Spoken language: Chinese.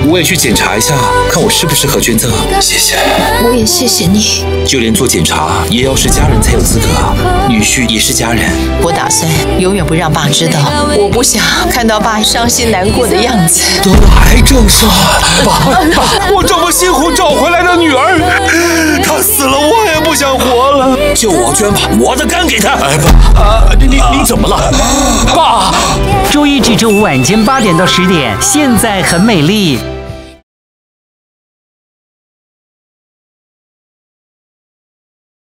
我也去检查一下，看我适不适合捐赠。谢谢。 我也谢谢你。 就连做检查也要是家人才有资格，女婿也是家人。 我打算永远不让爸知道，我不想看到爸伤心难过的样子。 得了癌症是吧？爸，我这么辛苦找回来的女儿，她死了我也不想活了。就我捐吧，我的肝给她。哎爸，您怎么了？爸。 周一至周五晚间8点到10点，现在很美丽。